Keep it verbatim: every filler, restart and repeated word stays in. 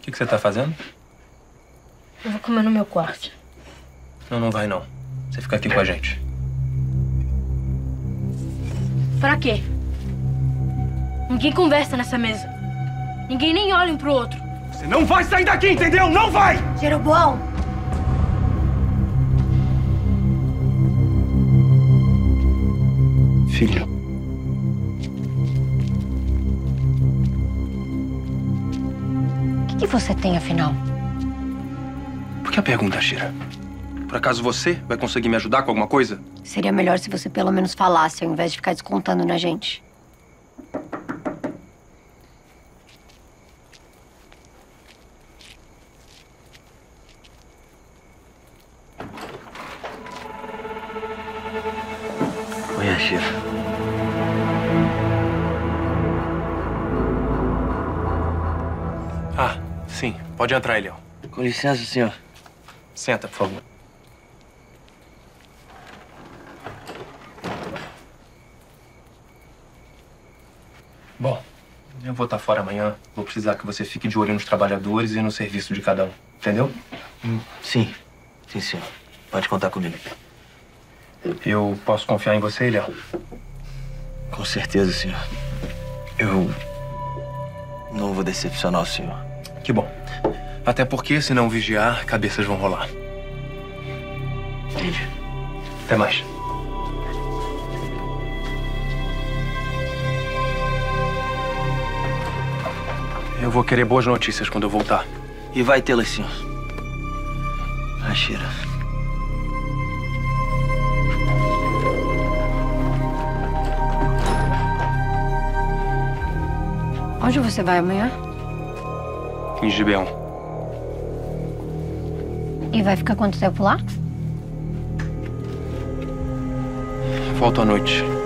que, que você tá fazendo? Eu vou comer no meu quarto. Não, não vai não. Você fica aqui com a gente. Pra quê? Ninguém conversa nessa mesa. Ninguém nem olha um pro outro. Você não vai sair daqui, entendeu? Não vai! Jeroboão! Filho. O que, que você tem, afinal? Por que a pergunta, Shira? Por acaso você vai conseguir me ajudar com alguma coisa? Seria melhor se você pelo menos falasse, ao invés de ficar descontando na gente. Oi, Shira. Ah, sim. Pode entrar, Eliel. Com licença, senhor. Senta, por favor. Bom, eu vou estar fora amanhã. Vou precisar que você fique de olho nos trabalhadores e no serviço de cada um. Entendeu? Hum, sim. Sim, senhor. Pode contar comigo. Eu posso confiar em você, Eliel? Com certeza, senhor. Eu não vou decepcionar o senhor. Que bom. Até porque, se não vigiar, cabeças vão rolar. Entendi. Até mais. Eu vou querer boas notícias quando eu voltar. E vai tê-las, senhor. Ah, Shira. Onde você vai amanhã? Em Gibeão. E vai ficar quanto tempo lá? Volto à noite.